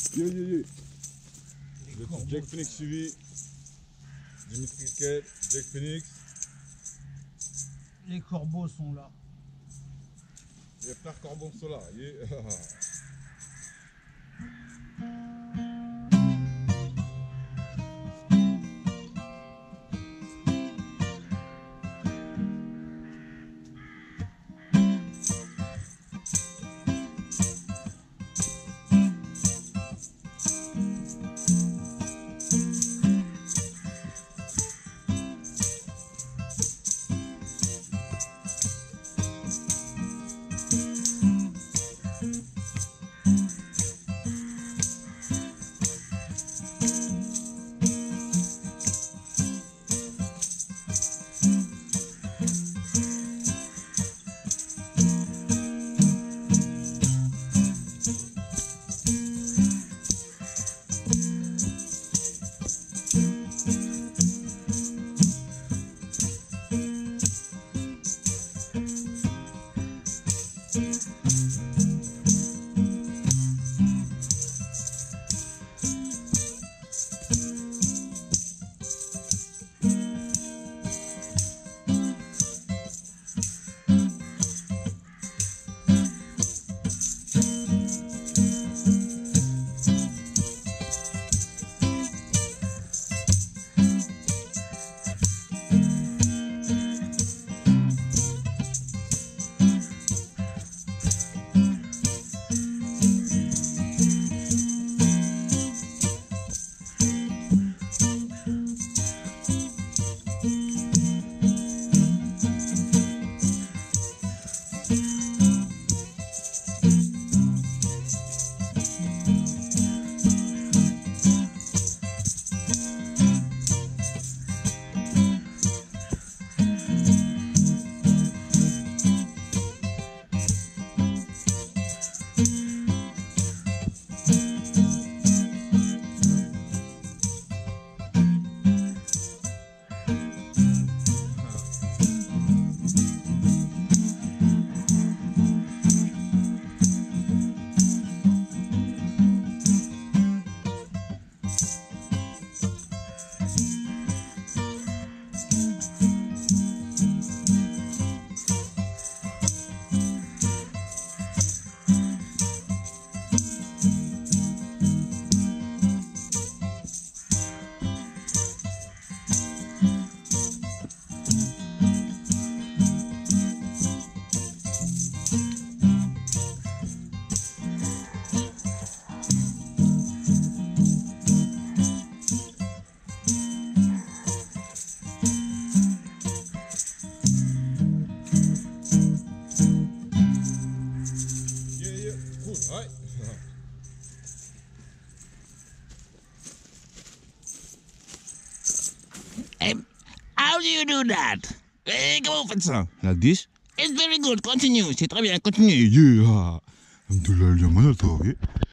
Le Djeckphenix suivi. Dimitri Kikel, Djeckphenix. Les corbeaux sont là. Les frères Corbon sont là. Yeah. How do you do that? Comment vous faites ça? Like this? It's very good, continue, c'est très bien, continue. Yeah. Alhamdulillah,